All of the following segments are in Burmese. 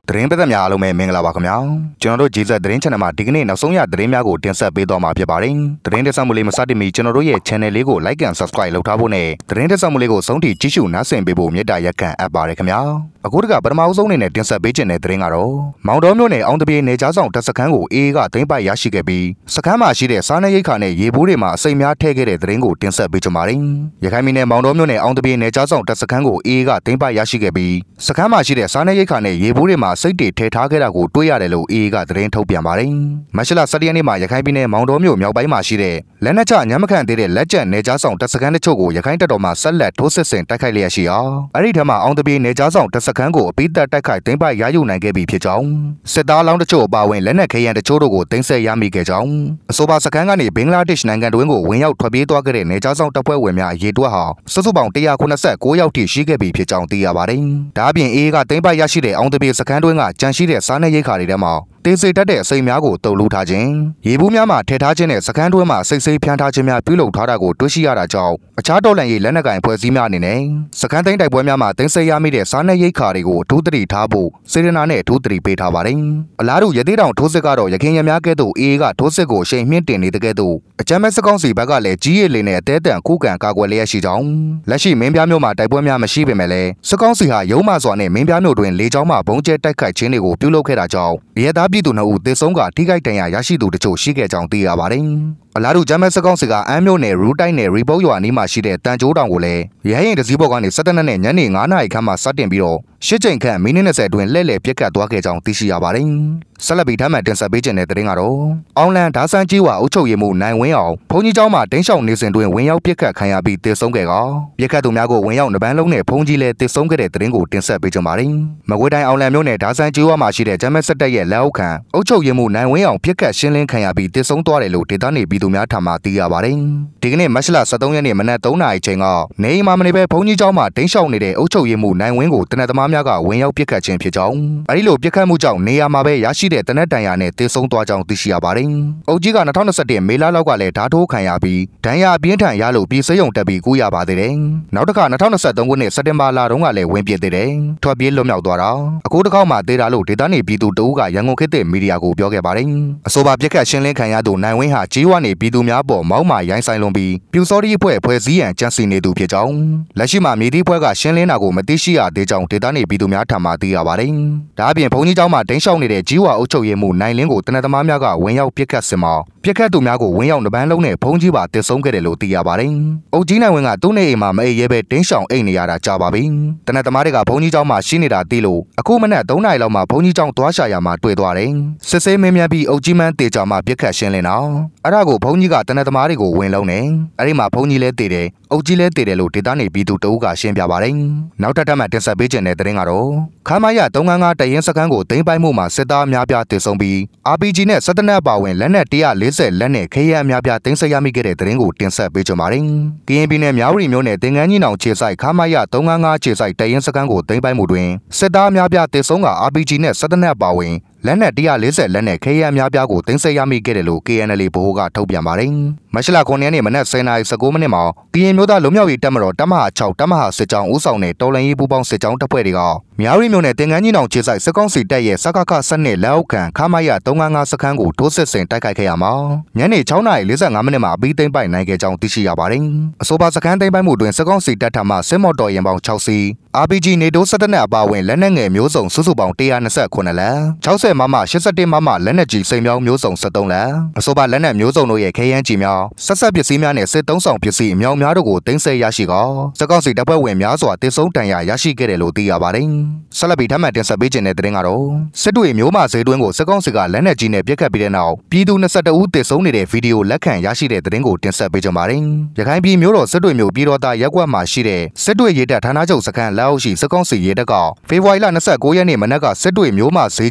သတင်းပတ်သက်များအားလုံးပဲမင်္ဂလာပါခင်ဗျာကျွန်တော်တို့ဂျေဇက်သတင်း channel မှာဒီကနေ့နောက်ဆုံးရသတင်းများကိုတင်ဆက်ပေးသွားမှာဖြစ်ပါတယ်သတင်းတက်ဆက်မှုလေးမစတင်မီကျွန်တော်တို့ရဲ့ channel လေးကို like and subscribe လုပ်ထားဖို့နဲ့သတင်းတက်ဆက်မှုလေးကိုဆုံးထိကြည့်ရှုနားဆင်ပေးဖို့မေတ္တာရက်ခံအပ်ပါတယ်ခင်ဗျာအခုတကပထမဆုံးအနေနဲ့တင်ဆက်ပေးခြင်းတဲ့သတင်းကတော့မောင်တော်မြို့နယ်အောင်တပြေနေကြားဆောင်တပ်စခန်းကိုအေးကသိမ်းပိုက်ရရှိခဲ့ပြီးစခန်းမှာရှိတဲ့စားနပ်ရိက္ခာနဲ့ရေဘူးတွေမှာအစိမ်များထည့်ခဲ့တဲ့သတင်းကိုတင်ဆက်ပေးကြပါမယ်ရခိုင်ပြည်နယ်မောင်တော်မြို့နယ်အောင်တပြေနေကြားဆောင်တပ်စခန်းကိုအေးကသိမ်းပိုက်ရရှိခဲ့ပြီးစခန်းမှာရှိတဲ့စားနပ်ရိက္ခာနဲ့ရေဘူးတွေမှာစိတ်တွေထည့်ထားခဲ့တာကိုတွေ့ရတယ်လို့အေးကသတင်းထုတ်ပြန်ပါတယ်မတ်လ17ရက်နေ့မှာရခိုင်ပြည်နယ်မောင်တော်မြို့မြောက်ပိုင်းမှာရှိတဲ့လက်နက်ချညမခန့်သေးတဲ့လက်ကျန်နေကြားဆောင်တပ်စခန်းတချို့ကိုရခိုင်တပ်တော်မှဆက်လက်ထိုးစစ်ဆင်တိုက်ခိုက်လျက်ရှိအောင်အဲ့ဒီထက်မှအောင်တပြေနေကြားဆောင်တပ်စခန်းကိုအပိသက်တိုက်ခိုက်သိမ်းပိုက်ရယူနိုင်ခဲ့ပြီဖြစ်ကြောင်းစစ်သားလောင်းတချို့အပါအဝင်လက်နက်ခဲယမ်းတချို့တို့ကိုသိမ်းဆည်းရမိခဲ့ကြောင်းအဆိုပါစခန်းကနေဘင်္ဂလားဒေ့ရှ်နိုင်ငံတွင်းကိုဝင်ရောက်ထွက်ပြေးသွားခဲ့တဲ့နေကြားဆောင်တပ်ဖွဲ့ဝင်များအရေးတွက်ဟာစုစုပေါင်း189ယောက်ထိရှိခဲ့ပြီဖြစ်ကြောင်းသိရပါတယ်ဒါအပြင်အေးကသိမ်းပိုက်ရရှိတဲ့အောင်တပြေစခန်းတွင်းကကြန့်ရှိတဲ့စားနပ်ရိက္ခာတွေထဲမှာတေးစိတ်တတ်တဲ့အစိမ်များကိုတုံလူထားခြင်းရေဘူးများမှာထည့်ထားခြင်းနဲ့စခန်းတွင်းမှာစိတ်စိတ်ဖြန်းထားခြင်းများပြုလုပ်ထားတာကိုတွေ့ရှိရတာကြောင့်အခြားတော်လှန်ရေးလက်နက်ကိုင်ဖွဲ့စည်းများအနေနဲ့စခန်းသိမ်းတိုက်ပွဲများမှာသိမ်းဆည်းရမိတဲ့စားနပ်ရိက္ခာတွေကိုအထူးသတိထားဖို့စေတနာနဲ့အထူးသတိပေးထားပါတယ်အလားတူရသေးတောင်ထိုးစစ်ကတော့ရခိုင်ရများကဲ့သို့အေးကထိုးစစ်ကိုအရှိန်မြင့်တင်နေတဲ့ကဲ့သို့အကြမ်းမဲ့စကောင်းစီဘက်ကလည်းကြီးရည်လေးနဲ့အသေးအံခုခံကာကွယ်လျက်ရှိကြောင်းလက်ရှိမင်းပြားမြို့မှာတိုက်ပွဲများမရှိပေမဲ့လည်းစကောင်းစီဟာရုံးမစွာနဲ့မင်းပြားမြို့တွင်လေကြောင်းမှဘုံကျဲတိုက်ခိုက်ခြင်းတွေကိုပြုလုပ်ခဲ့တာကြောင့်ရဲသားပြည်သူ2ဦးသေဆုံးကထိခိုက်ဒဏ်ရာရရှိသူတချို့ရှိခဲ့ကြောင်းသိရပါတယ်အလားတူဂျမက်စကောင်းစီကအမ်းမြို့နယ်ရူတိုင်းနယ်ရီပုတ်ရွာနီးမှာရှိတဲ့တန်ကျိုးတောင်ကိုလည်းရဟရင်တစည်းဘော်ကနေ17နှစ်နဲ့ညနေ9နာရီခန့်မှစတင်ပြီးတော့8ချိန်ခန့်မိနစ်20အတွင်းလှည့်လည်ပြစ်ခတ်သွားခဲ့ကြောင်းသိရှိရပါတယ်ဆက်လက်ပြီးထပ်မံတင်ဆက်ပေးခြင်းတဲ့သတင်းကတော့အောင်လန်ဒါဆန်းကြီးဝါအုပ်ချုပ်ရေးမှူးနိုင်ဝင်းအောင်ဘုံကြီးကျောင်းမှာတင်းရှောင်နေစဉ်တွင်ဝင်ရောက်ပြစ်ခတ်ခံရပြီးသေဆုံးခဲ့ပြစ်ခတ်သူများကိုဝင်ရောက်နှပန်းလုံးနဲ့ဘုံကြီးလည်းသေဆုံးခဲ့တဲ့သတင်းကိုတင်ဆက်ပေးကြပါမယ်မကွေးတိုင်းအောင်လန်မြို့နယ်ဒါဆန်းကြီးဝါမှာရှိတဲ့ဂျမက်စစ်တပ်ရဲ့လက်အောက်ခံအုပ်ချုပ်ရေးမှူးနိုင်ဝင်းအောင်ပြစ်ခတ်ရှင်းလင်းခံရပြီးသေဆုံးသွားတယ်လို့ဒေသနေပြည်သူများထံမှသိရပါတယ်ဒီကနေ့မတ်လ13ရက်နေ့မနက်3နာရီချိန်ကနေအိမ်မှာမနေဘဲဘုံကြီးကျောင်းမှာတင်းရှောင်နေတဲ့အုပ်ချုပ်ရေးမှူးနိုင်ဝင်းကိုတနက်သမားများကဝင်ရောက်ပြစ်ခတ်ခြင်းဖြစ်ကြောင်းအဲဒီလိုပြစ်ခတ်မှုကြောင့်နေရာမှာပဲရရှိတဲ့တနက်တန်ရာနဲ့သေဆုံးသွားကြောင်းသိရှိရပါတယ်။အုပ်ကြီးက2021မေလလောက်ကလည်းဓာတ်ထိုးခံရပြီးဒဏ်ရာအပြင်းထန်ရလို့ပြည်စရုံတက်ပြီးကူးရပါသေးတယ်။နောက်တစ်ခါ2023ခုနှစ်စက်တင်ဘာလတုန်းကလည်းဝင်ပြစ်သေးတယ်။ထွက်ပြေးလွတ်မြောက်သွားတာ။အခုတစ်ခေါက်မှသေးတာလို့ဒေသနေပြည်သူတအုပ်ကရန်ကုန်ခေတ်သစ်မီဒီယာကိုပြောခဲ့ပါတယ်။အဆိုပါပြစ်ခတ်ရှင်းလင်းခံရသူနိုင်ဝင်းဟာကြီးဝါနေပြည်သူများပေါ်မောက်မာရိုင်းဆိုင်လွန်ပြီးပြူစောတိအဖွဲ့စည်းရန်ကြံစည်နေသူဖြစ်ကြောင်းလက်ရှိမှာမြေတီအဖွဲ့ကရှင်းလင်းတာကိုမသိရှိရသေးကြောင်းဒေသနေပြည်သူများထံမှသိရပါတယ်။ဒါအပြင်ဘုံကြီးကျောင်းမှာတင်းရှောင်နေတဲ့ကြီးဝါအုပ်ချုပ်ရေးမှူးနိုင်လင်းကိုတနက်သမားများကဝင်ရောက်ပြစ်ခတ်စင်မှာပြစ်ခတ်သူများကိုဝင်ရောက်နှပန်းလုံးနဲ့ဘုံကြီးပါတစ်ဆုံးခဲ့တယ်လို့သိရပါတယ်။အုပ်ကြီးနိုင်ဝင်းကသူ့နေအိမ်မှာမအိပ်ရဲပဲတင်းရှောင်အိတ်နေရတာကြာပါပြီ။တနက်သမားတွေကဘုံကြီးကျောင်းမှာရှိနေတာသိလို့အခုမနက်3နာရီလောက်မှာဘုံကြီးကျောင်းသွားရှာရမှာတွေ့သွားတယ်။စစ်ဆေးမင်းများပြီးအုပ်ကြီးမန်းတေချာမှာပြစ်ခတ်ရှင်းလင်းတာ။အဲ့ဒါကိုဘုံကြီးကတနက်သမားတွေကိုဝင်လုံးနေ။အဲ့ဒီမှာဘုံကြီးလဲတေတယ်အုပ်ကြီးလဲတေတယ်လို့ဒေသနေပြည်သူတအုပ်ကရှင်းပြပါတယ်။နောက်ထပ်မှတင်ဆက်ပေးခြင်းတဲ့သတင်းကတော့ခမာရ355တရင်စခန်းကိုသိမ်းပိုက်မှုမှာစစ်သားအများပြားတေဆုံးပြီး RPG နဲ့စက်တနက်ပါဝင်လက်နက်140လက်နဲ့ခဲယမ်းအများပြားသိမ်းဆည်းရမိခဲ့တဲ့သတင်းကိုတင်ဆက်ပေးကြပါမယ်။ကရင်ပြည်နယ်မြဝတီမြို့နယ်တင်ငန်းကြီးနောင်ခြေဆိုင်ခမာရ355ခြေဆိုင်တရင်စခန်းကိုသိမ်းပိုက်မှုတွင်စစ်သားအများပြားတေဆုံးက RPG နဲ့စက်တနက်ပါဝင်လက်နက်140လက်နဲ့ခဲယမ်းအများပြားကိုသိမ်းဆည်းရမိခဲ့တယ်လို့ KNL ဗဟိုကထုတ်ပြန်ပါတယ်။မတ်လ9ရက်နေ့မနက်10:19မိနစ်မှာကရင်မျိုးသားလူမျိုးရေးတပ်မတော်တပ်မဟာ6တပ်မဟာစစ်ကြောင်းဦးဆောင်တဲ့တော်လှန်ရေးပူးပေါင်းစစ်ကြောင်းတပ်ဖွဲ့တွေကမြဝတီမြို့နယ်တင်ငန်းကြီးနောင်ခြေဆိုင်စစ်ကောင်စီတပ်ရဲ့စကခ12လက်အောက်ခံခမာရ355စခန်းကိုထိုးစစ်ဆင်တိုက်ခိုက်ခဲ့ရမှာညနေ6:45မိနစ်မှာအပြီးသိမ်းပိုက်နိုင်ခဲ့ကြောင်းသိရှိရပါတယ်။အဆိုပါစခန်းသိမ်းပိုက်မှုတွင်စစ်ကောင်စီတပ်ထမှစစ်မော်တော်ယာဉ်ပေါင်း6စီး RPG နေတိုး17နက်အပါအဝင်လက်နက်ငယ်မျိုးစုံစုစုပေါင်း129လက်60မမ81မမလက်နက်ကြီးစိန်မြောင်းမျိုးစုံ73လက်အဆိုပါလက်နက်မျိုးစုံတို့ရဲ့ခဲယမ်းကြီးများဆက်ဆက်ပစ္စည်းများနဲ့စစ်သုံးဆောင်ပစ္စည်းအများများတို့ကိုသိမ်းဆည်းရရှိကစစ်ကောင်စီတပ်ဖွဲ့ဝင်များစွာတေဆုံးတန်ရာရရှိခဲ့တယ်လို့သိရပါတယ်။ဆက်လက်ပြီးထပ်မံတင်ဆက်ပေးခြင်းတဲ့သတင်းကတော့စစ်တွေမျိုးမဈေးတွင်းကိုစစ်ကောင်စီကလက်နက်ကြီးနဲ့ပစ်ခတ်ပြီးတဲ့နောက်ပြည်သူ22ဦးတေဆုံးနေတဲ့ဗီဒီယိုလက်ခံရရှိတဲ့သတင်းကိုတင်ဆက်ပေးကြပါမယ်။ရခိုင်ပြည်မျိုးတော်စစ်တွေမျိုးပြည်တော်သားရက်ကွက်မှာရှိတဲ့စစ်တွေရဲတပ်ဌာနချုပ်စခန်းလက်အောက်ရှိစစ်ကောင်စီရဲတပ်ကဖေဖော်ဝါရီလ29ရက်နေ့မနက်ကစစ်တွေမျိုးမဈေးကြီးကိုလက်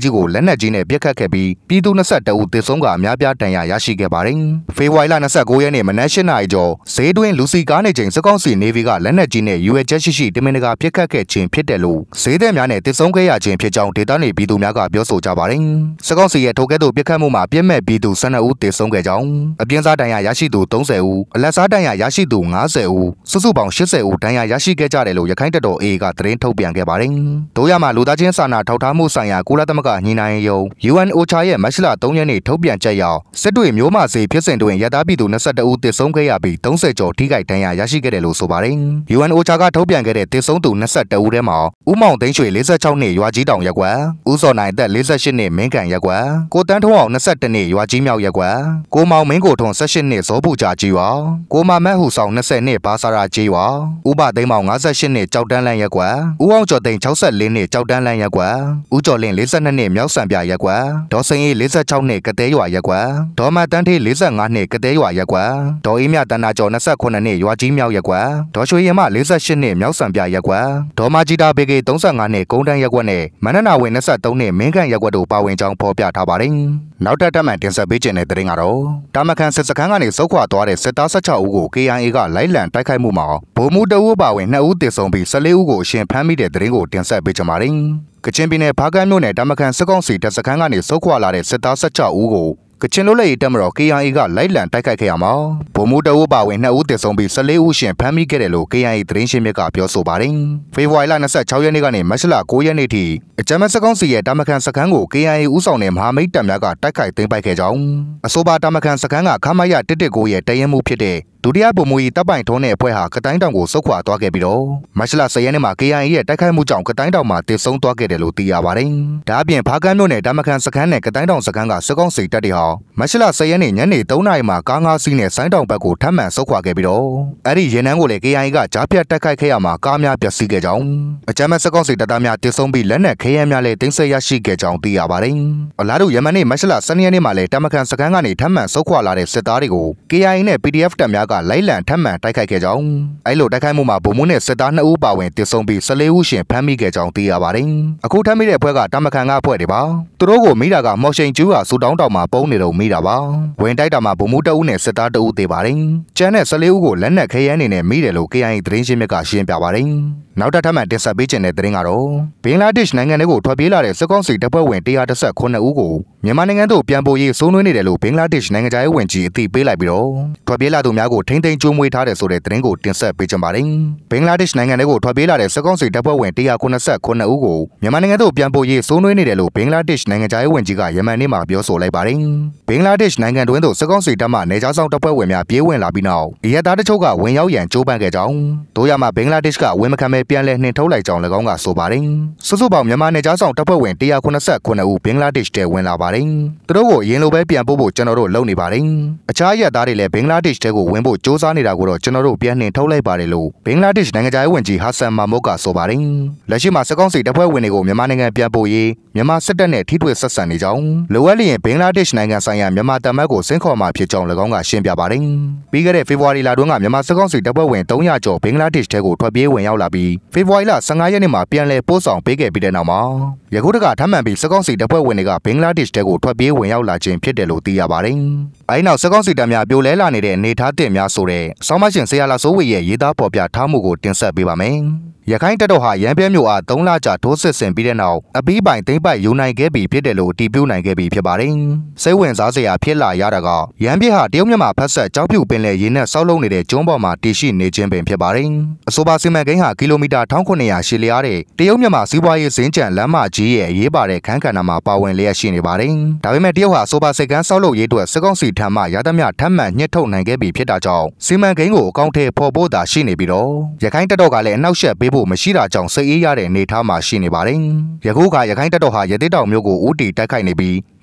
လက်နက်ကြီးနဲ့ပစ်ခတ်ခဲ့ပြီးပြည်သူ22ဦးသေဆုံးကအများပြားဒဏ်ရာရရှိခဲ့ပါတယ်။ဖေဖော်ဝါရီလ29ရက်နေ့မနက်8:00 နာရီကျော်ဈေးတွင်းလူစီကားနေချိန်စစ်ကောင်စီနေဗီကလက်နက်ကြီးနဲ့ရွေချက်ရှိတမင်တကာပစ်ခတ်ခဲ့ခြင်းဖြစ်တယ်လို့ဈေးသည်များနဲ့သေဆုံးခဲ့ရခြင်းဖြစ်ကြောင်းဒေသနေပြည်သူများကပြောဆိုကြပါတယ်။စစ်ကောင်စီရဲ့ထိုကဲ့သို့ပစ်ခတ်မှုမှာပြစ်မဲ့ပြည်သူ12ဦးသေဆုံးခဲ့ကြောင်းအပြင်းစားဒဏ်ရာရရှိသူ30ဦးအလက်စားဒဏ်ရာရရှိသူ50ဦးစုစုပေါင်း80ဦးဒဏ်ရာရရှိခဲ့ကြတယ်လို့ရခိုင်တပ်တော် AA ကသတင်းထုတ်ပြန်ခဲ့ပါတယ်။တို့ရမှာလူသားချင်းစာနာထောက်ထားမှုဆိုင်ရာကုလသမဂ္ဂညီနိုင်ရုံး UNOCHA ရဲ့မတ်လ3ရက်နေ့ထုတ်ပြန်ချက်အရစစ်တွေမျိုးမစေဖြစ်စဉ်တွင်ရတာပြည်သူ22ဦးသေဆုံးခဲ့ရပြီး30ကျော်ထိခိုက်ဒဏ်ရာရရှိခဲ့တယ်လို့ဆိုပါတယ်။ UNOCHA ကထုတ်ပြန်ခဲ့တဲ့သေဆုံးသူ22ဦးထဲမှာဦးမောင်သိန်းရွှေ46နှစ်ရွာကြီးတောင်ရပ်ကွက်ဦးစောနိုင်သက်48နှစ်မင်းကန်ရပ်ကွက်ကိုတန်းထုံးအောင်22နှစ်ရွာကြီးမြောက်ရပ်ကွက်ကိုမောင်မင်းကိုထွန်း18နှစ်ဇောပူကြာကြီးရွာကိုမမတ်ဟူဆောင်20နှစ်ဘာစာရာကြီးရွာဦးဘသိန်းမောင်58နှစ်ကြောက်တန်းလန်းရပ်ကွက်ဦးအောင်ကျော်သိန်း64နှစ်ကြောက်တန်းလန်းရပ်ကွက်ဦးကျော်လင်း42နှစ်မြောက်စံပြရပ်ကွက်ဒေါ်စိန်အေး46နှစ်ကတဲရွာရပ်ကွက်ဒေါ်မတန်းထေး45နှစ်ကတဲရွာရပ်ကွက်ဒေါ်အေးမြတန်းနာကျော်28နှစ်ရွာကြီးမြောက်ရပ်ကွက်ဒေါ်ရွှေရင်မ48နှစ်မြောက်စံပြရပ်ကွက်ဒေါ်မကြီးတာဘေကေ35နှစ်ကုန်းတန်းရပ်ကွက်နဲ့မနနာဝင်23နှစ်မင်းကန်ရပ်ကွက်တို့ပါဝင်ကြောင်းဖော်ပြထားပါတယ်။နောက်ထပ်မှန်တင်ဆက်ပေးခြင်းတဲ့သတင်းကတော့တာမခန်စစ်စခန်းကနေစုခွာသွားတဲ့စစ်သား16ဦးကို KIA ကလိုက်လံတိုက်ခိုက်မှုမှာဗိုလ်မှူးတအုပ်ပါဝင်2ဦးသေဆုံးပြီး14ဦးကိုအရှင်ဖမ်းမိတဲ့သတင်းကိုတင်ဆက်ပေးကြပါမယ်။ကချင်ပြည်နယ်ဖားကန့်မြို့နယ်တာမခန်စစ်ကောင်စီတပ်စခန်းကနေစုခွာလာတဲ့စစ်သား16ဦးကိုကချင်လွတ်လပ်ရေးတပ်မတော် KIA ကလိုက်လံတိုက်ခိုက်ခဲ့ရမှာဗိုလ်မှူးတအုပ်ပါဝင်2ဦးသေဆုံးပြီး14ဦးရှင်ဖမ်းမိခဲ့တယ်လို့ KIA သတင်းရှင်းမြစ်ကပြောဆိုပါတယ်။ဖေဖော်ဝါရီလ26ရက်နေ့ကနေမတ်လ9ရက်နေ့ထိအကြမ်းဖက်စစ်ကောင်စီရဲ့တာမခန်စခန်းကို KIA ဦးဆောင်တဲ့မဟာမိတ်တပ်များကတိုက်ခိုက်သိမ်းပိုက်ခဲ့ကြောင်းအဆိုပါတာမခန်စခန်းကခမရ119ရဲ့တရင်မှုဖြစ်တဲ့ဒုတိယဗိုလ်မှူးကြီးတပ်ပိုင်ထုံးတဲ့အဖွဲ့ဟာကတိုင်းတောင်ကိုစုခွာသွားခဲ့ပြီးတော့မတ်လ10ရက်နေ့မှာ KIA ရဲ့တိုက်ခိုက်မှုကြောင့်ကတိုင်းတောင်မှာတေဆုံးသွားခဲ့တယ်လို့သိရပါတယ်။ဒါအပြင်ဖားကန့်မြို့နယ်တာမခန်စခန်းနဲ့ကတိုင်းတောင်စခန်းကစစ်ကောင်စီတပ်တွေဟာမတ်လ10ရက်နေ့ညနေ3နာရီမှာကား5စီးနဲ့ဆိုင်းတောင်ဘက်ကိုထပ်မံစုခွာခဲ့ပြီးတော့အဲ့ဒီရင်နှန်းကိုလည်း KIA ကကြားဖြတ်တိုက်ခိုက်ခဲ့ရမှာကားများပျက်စီးခဲ့ကြောင်းအကြမ်းဖက်စစ်ကောင်စီတပ်သားများတေဆုံးပြီးလက်နက်ခဲယမ်းများလည်းတင်ဆက်ရရှိခဲ့ကြောင်းသိရပါတယ်။အလားတူယမန်နေ့မတ်လ12ရက်နေ့မှာလည်းတာမခန်စခန်းကနေထပ်မံစုခွာလာတဲ့စစ်သားတွေကို KIA နဲ့ PDF တပ်များကလိုက်လံထပ်မံတိုက်ခိုက်ခဲ့ကြောင်းအဲ့လိုတိုက်ခိုက်မှုမှာဗိုလ်မှူးနဲ့စစ်သား2ဦးပါဝင်တေဆုံးပြီး14ဦးရှင်ဖမ်းမိခဲ့ကြောင်းသိရပါတယ်။အခုထပ်မိတဲ့အဖွဲ့ကတာမခန်ကအဖွဲ့တွေပါသူတို့ကိုမိတာကမော်ရှိန်ကျူးကစူတောင်းတောင်မှာပုံနေတော့မိတာပါဝင်တိုက်တာမှာဗိုလ်မှူး2ဦးနဲ့စစ်သား2ဦးသေပါတယ်။ကျန်တဲ့14ဦးကိုလက်နက်ခဲယမ်းနေနဲ့မိတယ်လို့ KIA သတင်းရှင်းမြစ်ကရှင်းပြပါတယ်။နောက်ထပ်မှတင်ဆက်ပေးခြင်းတဲ့သတင်းကတော့ဘင်္ဂလားဒေ့ရှ်နိုင်ငံကိုထွက်ပြေးလာတဲ့စစ်ကောင်စီတပ်ဖွဲ့ဝင်119ဦးကိုမြန်မာနိုင်ငံသို့ပြန်ပို့ရေးစိုးနွေးနေတယ်လို့ဘင်္ဂလားဒေ့ရှ်နိုင်ငံသားရေးဝန်ကြီးအသိပေးလိုက်ပြီးတော့ထွက်ပြေးလာသူများကိုထိမ့်သိမ်းကျွေးမွေးထားတယ်ဆိုတဲ့သတင်းကိုတင်ဆက်ပေးကြပါမယ်။ဘင်္ဂလားဒေ့ရှ်နိုင်ငံကိုထွက်ပြေးလာတဲ့စစ်ကောင်စီတပ်ဖွဲ့ဝင်189ဦးကိုမြန်မာနိုင်ငံသို့ပြန်ပို့ရေးစိုးနွေးနေတယ်လို့ဘင်္ဂလားဒေ့ရှ်နိုင်ငံသားရေးဝန်ကြီးကယမန်နေ့မှာပြောဆိုလိုက်ပါတယ်။ဘင်္ဂလားဒေ့ရှ်နိုင်ငံတွင်းသို့စစ်ကောင်စီတပ်မှနေကြားဆောင်တပ်ဖွဲ့ဝင်များပြေးဝင်လာပြီးနောက်ရဲသားတချို့ကဝင်ရောက်ရန်ကြိုးပမ်းခဲ့ကြောင်းတို့ရမှာဘင်္ဂလားဒေ့ရှ်ကဝန်မခံပဲပြန်လည်နှင်ထုတ်လိုက်ကြောင်း၎င်းကဆိုပါတယ်။စုစုပေါင်းမြန်မာနေကြားဆောင်တပ်ဖွဲ့ဝင်189ဦးဘင်္ဂလားဒေ့ရှ်ထဲဝင်လာပါတယ်။သူတို့ကိုအရင်လိုပဲပြန်ပို့ဖို့ကျွန်တော်တို့လုပ်နေပါတယ်။အခြားရဲသားတွေလည်းဘင်္ဂလားဒေ့ရှ်ထဲကိုဝင်ဖို့စ조사နေတာကိုတော့ကျွန်တော်တို့ပြန်နှင်ထုတ်လိုက်ပါတယ်လို့ဘင်္ဂလားဒေ့ရှ်နိုင်ငံသားရေးဝန်ကြီးဟာဆန်မာမုတ်ကဆိုပါတယ်။လက်ရှိမှာစစ်ကောင်စီတပ်ဖွဲ့ဝင်တွေကိုမြန်မာနိုင်ငံပြန်ပို့ရေးမြန်မာစစ်တပ်နဲ့ထိတွေ့ဆက်ဆံနေကြောင်းလိုအပ်လျင်ဘင်္ဂလားဒေ့ရှ်နိုင်ငံဆိုင်ရာမြန်မာတပ်မတ်ကိုစင်ခေါ်မှာဖြစ်ကြောင်း၎င်းကရှင်းပြပါတယ်။ပြီးခဲ့တဲ့ဖေဖော်ဝါရီလတွင်းကမြန်မာစစ်ကောင်စီတပ်ဖွဲ့ဝင်300ကျော်ဘင်္ဂလားဒေ့ရှ်ထဲကိုထွက်ပြေးဝင်ရောက်လာပြီးဖေဖော်ဝါရီလ15ရက်နေ့မှာပြန်လည်ပို့ဆောင်ပေးခဲ့ပြီးတဲ့နောက်မှာယခုတခါထပ်မံပြီးစစ်ကောင်စီတပ်ဖွဲ့ဝင်တွေကဘင်္ဂလားဒေ့ရှ်ထဲကိုထွက်ပြေးဝင်ရောက်လာခြင်းဖြစ်တယ်လို့သိရပါတယ်။အဲဒီနောက်စစ်ကောင်စီတပ်များပြိုလဲလာနေတဲ့အနေအထားတင်များဆိုတဲ့ဆောင်းမရှင်ဆရာလာစိုးဝေရဲ့ရေးသားပေါ်ပြထားမှုကိုတင်ဆက်ပေးပါမယ်။ရခိုင်တပ်တော်ဟာရန်ပြဲမြို့အား3လကြာထိုးစစ်ဆင်ပြီးတဲ့နောက်အပီးပိုင်သိမ့်ပိုက်ယူနိုင်ခဲ့ပြီဖြစ်တယ်လို့အတည်ပြုနိုင်ခဲ့ပြီဖြစ်ပါတယ်။စိတ်ဝင်စားစရာဖြစ်လာရတာကရန်ပြဲဟာတရုတ်မြန်မာဖက်ဆက်ကြောက်ဖြူပင်လယ်ရေနက်ဆောက်လုပ်နေတဲ့ကျွန်းပေါ်မှာတည်ရှိနေခြင်းပင်ဖြစ်ပါတယ်။အဆိုပါစီမံကိန်းဟာကီလိုမီတာ1900ရှည်လျားတဲ့တရုတ်မြန်မာစီးပွားရေးစင်ကြံလမ်းမကြီးရဲ့အရေးပါတဲ့ခန်းကဏ္ဍမှာပါဝင်လျက်ရှိနေပါတယ်။ဒါပေမဲ့တရုတ်ဟာအဆိုပါစိတ်ကန်းဆောက်လုပ်ရေးအတွက်စစ်ကောင်စီထံမှရသမျှထပ်မံညှစ်ထုတ်နိုင်ခဲ့ပြီဖြစ်တာကြောင့်စီမံကိန်းကိုအကောင့်ထဲပေါ်ဖို့သာရှိနေပြီးတော့ရခိုင်တပ်တော်ကလည်းအနောက်ရှက်ပေးဖို့မရှိတာကြောင့်စိတ်အေးရတဲ့အနေအထားမှာရှိနေပါတယ်။ယခုကရခိုင်တပ်တော်ဟာရသေးတောင်မြို့ကိုဦးတည်တိုက်ခိုက်နေပြီး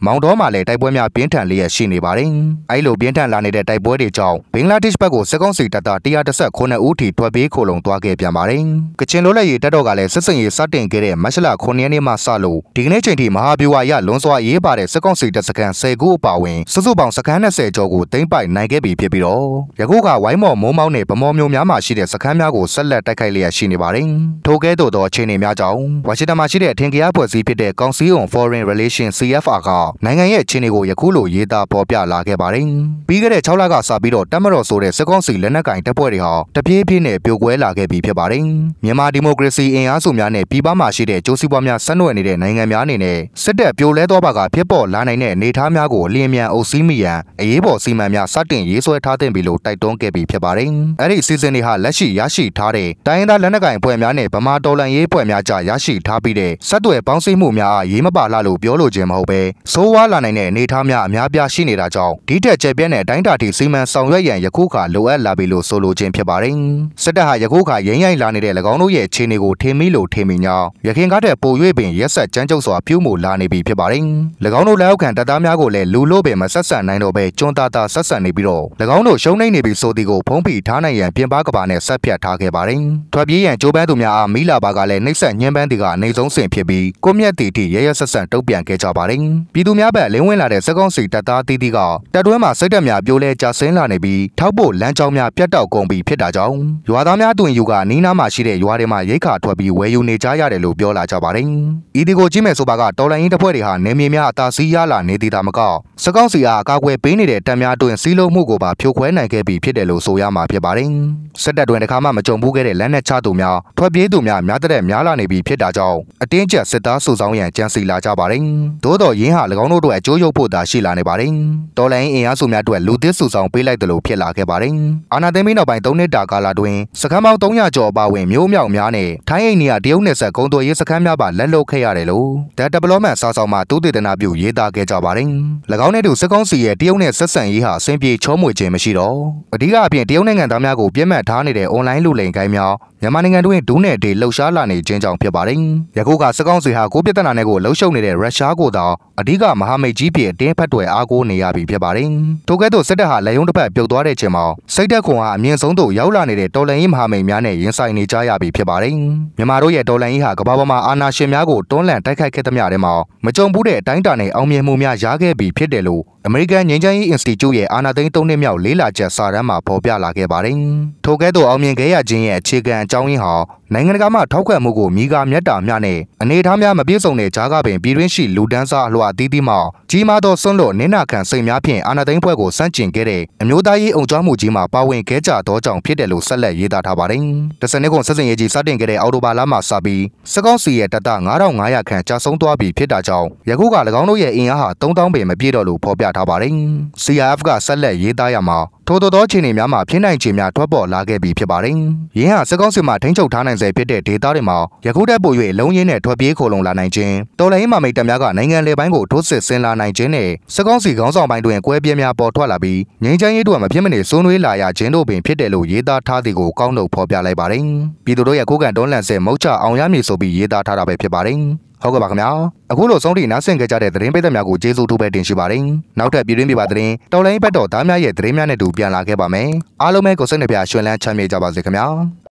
မောင်တော်မှလည်းတိုက်ပွဲများပြင်းထန်လျက်ရှိနေပါတယ်။အဲ့လိုပြင်းထန်လာနေတဲ့တိုက်ပွဲတွေကြောင့်ဘင်္ဂလားဒေ့ရှ်ဘက်ကိုစစ်ကောင်စီတပ်သား119ဦးထိထွက်ပြေးခိုလုံသွားခဲ့ပြန်ပါတယ်။ကချင်လွတ်လပ်ရေးတပ်တော်ကလည်းစစ်စင်ရေးစတင်ခဲ့တဲ့မတ်လ9ရက်နေ့မှစလို့ဒီကနေ့ချိန်ထိမဟာဗျူဟာရလွန်စွာရေးပါတဲ့စစ်ကောင်စီတပ်စခန်း10ခုအပါအဝင်စုစုပေါင်းစခန်း20ကျော်ကိုသိမ်းပိုက်နိုင်ခဲ့ပြီဖြစ်ပြီးတော့ယခုကဝိုင်းမော်မိုးမောင်းနဲ့ဗမော်မျိုးများမှာရှိတဲ့စခန်းများကိုဆက်လက်တိုက်ခိုက်လျက်ရှိနေပါတယ်။ထို့ကဲ့သို့သောအခြေအနေများကြောင့်ဝါရှင်တန်မှာရှိတဲ့အထင်ကရဖွဲ့စည်းဖြစ်တဲ့ Council on Foreign Relations CFR ကနိုင်ငံရဲ့အခြေအနေကိုယခုလိုရေးသားပေါ်ပြလာခဲ့ပါတယ်။ပြီးခဲ့တဲ့6လကစပြီးတော့တပ်မတော်ဆိုတဲ့စစ်ကောင်စီလက်နက်ကင်တပ်ဖွဲ့တွေဟာတပြေးပြေးနဲ့ပြိုကွဲလာခဲ့ပြီဖြစ်ပါတယ်။မြန်မာဒီမိုကရေစီအင်အားစုများနဲ့ပြည်ပမှာရှိတဲ့ကျိုးစီးပွားများဆက်နွယ်နေတဲ့နိုင်ငံများအနေနဲ့စစ်တပ်ပြိုလဲသောဘာကဖြစ်ပေါ်လာနိုင်တဲ့အနေအထားများကိုအလျင်အမြန်အုပ်စီးမိရန်အရေးပေါ်စီမံများစတင်ရေးဆွဲထားတဲ့ပြီလို့တိုက်တွန်းခဲ့ပြီးဖြစ်ပါတယ်။အဲ့ဒီစီစဉ်တွေဟာလက်ရှိရရှိထားတဲ့တိုင်းရင်းသားလက်နက်ကိုင်အဖွဲ့များနဲ့ဗမာတော်လှန်ရေးအဖွဲ့များကြားရရှိထားပြီးတဲ့ဆက်သွယ်ပေါင်းစည်းမှုများအားရေးမပါလာလို့ပြောလို့ခြင်းမဟုတ်ပဲစိုးဝါးလာနိုင်တဲ့အနေအထားများအများပြားရှိနေတာကြောင့်ဒီထက်ကျယ်ပြန့်တဲ့တိုင်းတာထိစီမံဆောင်ရွက်ရန်ယခုခါလိုအပ်လာပြီလို့ဆိုလိုခြင်းဖြစ်ပါတယ်။စစ်တပ်ဟာယခုခါရိမ့်ရိုင်းလာနေတဲ့၎င်းတို့ရဲ့အခြေအနေကိုထင်မိလို့ထင်မိညာရခင်ကားတဲ့ပို၍ပင်ရက်ဆက်ကြမ်းကြုတ်စွာပြုမှုလာနေပြီဖြစ်ပါတယ်။၎င်းတို့လက်အောက်ခံတပ်သားများကိုလည်းလူလို့ပင်မဆက်ဆံနိုင်တော့ပဲကျွန်းသားသားဆက်ဆံနေပြီးတော့၎င်းတို့ရှုံးနေပြီဆိုသည်ကိုဖုံးဖိထားနိုင်ရန်ပြင်ပကဘာနဲ့ဆက်ဖြတ်ထားခဲ့ပါတယ်။ထွက်ပြေးရန်ကြိုးပမ်းသူများအားမိလာပါကလည်းနှိမ့်ဆက်ညှဉ်းပန်းသည်ကအနိုင်ဆုံးဆင်ဖြစ်ပြီးကိုမြတ်တီတီရဲရဲဆက်ဆံတုံ့ပြန်ခဲ့ကြပါတယ်။ပြည်သူများဘက်လင်းဝင်လာတဲ့စက်ကောင်စီတပ်သားတီတီကတပ်တွင်းမှာစိတ်ဓာတ်များပြိုလဲကျဆင်းလာနေပြီးထောက်ဖို့လမ်းကြောင်းများပြတ်တောက်ကုန်ပြီဖြစ်တာကြောင့်ရွာသားများတွင်ယူကနီးနားမှာရှိတဲ့ရွာတွေမှာရိတ်ခါထွက်ပြီးဝယ်ယူနေကြရတယ်လို့ပြောလာကြပါတယ်။ဤဒီကိုကြည့်မယ်ဆိုပါကတော်လိုင်းရင်တပ်ဖွဲ့တွေဟာနေမြေများအသာစီးရလာနေသည်သာမကစက်ကောင်စီအားအကာအကွယ်ပေးနေတဲ့တပ်များတွင်စီးလုံးမှုကိုပါဖြိုခွဲနိုင်ခဲ့ပြီဖြစ်တယ်လို့ဆိုရမှာဖြစ်ပါတယ်။စစ်တပ်တွင်တခါမှမကြုံဘူးခဲ့တဲ့လက်နက်ချသူများထွက်ပြေးသူများများတဲ့များလာနေပြီဖြစ်တာကြောင့်အတင်းကျပ်စစ်သားစုဆောင်ရန်ကြံစီလာကြပါတယ်။သို့တော်ရင်းဟာ၎င်းတို့အတွက်အကျိုးရုပ်ဖို့သာရှိလာနေပါတယ်။တော်လိုင်းအင်အားစုများအတွက်လူသစ်စုဆောင်ပေးလိုက်တယ်လို့ဖြစ်လာခဲ့ပါတယ်။အာဏာသိမ်းပြီးနောက်ပိုင်း3နှစ်တာကာလတွင်စခန်းပေါင်း300ကျော်အပါအဝင်မျိုးမြောက်များနဲ့ထိုင်းအိန္ဒိယတရုတ်နယ်စပ်ကုန်သွယ်ရေးစခန်းများပါလက်လွတ်ခဲ့ရတယ်လို့ The Development စာဆောင်မှာသုတေသနပြုရေးသားခဲ့ကြပါတယ်။၎င်းနဲ့တူစစ်ကောင်စီရဲ့တရုတ်နဲ့ဆက်ဆံရေးဟာအဆင်ပြေချောမွေခြင်းမရှိတော့အဓိကအပြင်တရုတ်နိုင်ငံသားများကိုပြစ်မှတ်ထားနေတဲ့ online လူလိမ်ကိုင်းများမြန်မာနိုင်ငံတွင်ဒူးနဲ့ဒေလှုပ်ရှားလာနေခြင်းကြောင့်ဖြစ်ပါတယ်။ယခုကစစ်ကောင်စီဟာကိုပြဿနာနဲ့ကိုလှုပ်ရှုပ်နေတဲ့ရုရှားကိုသာအဓိကမဟာမိတ်ကြီးဖြစ်တင်းဖက်တွေအားကိုးနေရပြီဖြစ်ပါတယ်။ထို့ကဲ့သို့စစ်တပ်ဟာလက်ယုံတစ်ဖက်ပြုတ်သွားတဲ့ချိန်မှာစိတ်သက်ခွန်ဟာအမြင့်ဆုံးသို့ရောက်လာနေတဲ့တော်လှန်ရေးမဟာမိတ်များနဲ့ရင်ဆိုင်နေကြရပြီဖြစ်ပါတယ်။မြန်မာတို့ရဲ့တော်လှန်ရေးဟာကမ္ဘာပေါ်မှာအာဏာရှင်များကိုတွန်းလှန်တိုက်ခိုက်ခဲ့သမျှထဲမှာမကြုံဘူးတဲ့အတိုင်းအတာနဲ့အောင်မြင်မှုများရခဲ့ပြီဖြစ်တယ်လို့အမေရိကန်ငြိမ်းချမ်းရေး Institute ရဲ့အာဏာသိမ်း3နှစ်မြောက်လေးလာချက်စာတမ်းမှာဖော်ပြလာခဲ့ပါတယ်။ထို့ကဲ့သို့အောင်မြင်ခဲ့ရခြင်းရဲ့အခြေခံအကြောင်းရင်းဟာနိုင်ငံတကာမှထောက်ခံမှုကိုမိကာမြတ်တာများနဲ့အနေအထားများမပြည့်စုံတဲ့ကြားကပင်ပြည်တွင်းရှိလူဒန်းစားအလွှာအသီးသီးမှကြီးမားသောဆွန့်လွတ်နင်းနာခံစိတ်များဖြင့်အာဏာသိမ်းဖွဲ့ကိုစန့်ကျင်ခဲ့တဲ့အမျိုးသားရေးအုံကြွမှုကြီးမှာပါဝင်ခဲ့ကြသောကြောင့်ဖြစ်တယ်လို့ဆက်လက်ရေးသားထားပါတယ်။တစနစ်ကုန်စစ်စင်ရေးကြီးစတင်ခဲ့တဲ့အော်တိုဘာလမှစပြီးစစ်ကောင်စီရဲ့တပ်သား9500ခန့်ကြာဆုံးသွားပြီဖြစ်တာကြောင့်ယခုက၎င်းတို့ရဲ့အင်အားဟာ3000ပေမပြည့်တော့လို့ဖော်ပြထားပါတယ်။ CRF ကဆက်လက်ရေးသားရမှာထို့သောအခြေအနေများမှာဖြစ်နိုင်ခြေများထွက်ပေါ်လာခဲ့ပြီဖြစ်ပါတယ်။ယင်းဟာစစ်ကောင်စီမှထိန်းချုပ်ထားနိုင်စေဖြစ်တဲ့ဒေသတွေမှာယခုတက်ပို့၍လုံးရင်းနဲ့ထွက်ပြေးခိုလုံလာနိုင်ခြင်းတော်လှန်ရေးမမိတ်တပ်များကနိုင်ငံလေပိုင်းကိုထိုးစစ်ဆင်လာနိုင်ခြင်းနဲ့စစ်ကောင်စီခေါင်းဆောင်ပိုင်းတွင်ကွဲပြားများပေါ်ထွက်လာပြီးငြိမ်းချမ်းရေးတို့မဖြစ်မနေစိုးနွေးလာရခြင်းတို့ပင်ဖြစ်တယ်လို့ရေးသားထားသည်ကိုကောင်းလို့ဖော်ပြလိုက်ပါတယ်။ပြည်သူတို့ရဲ့ကိုယ်ကန်တွန်းလှန်စေမုတ်ချအောင်ရမည်ဆိုပြီးရေးသားထားတာပဲဖြစ်ပါတယ်။ဟုတ်ကဲ့ပါခင်ဗျာအခုလိုဆုံးထိနားဆင်ကြကြတဲ့သတင်းပေးသက်များကိုကျေးဇူးတူပဲတင်ရှိပါတယ်နောက်ထပ်ပြည်တွင်းပြပါသတင်းတော်လိုင်းဘက်တော်သားများရဲ့သတင်းများနဲ့တူပြန်လာခဲ့ပါမယ်အားလုံးပဲကိုစိတ်နှပြရွှင်လန်းချမ်းမြေ့ကြပါစေခင်ဗျာ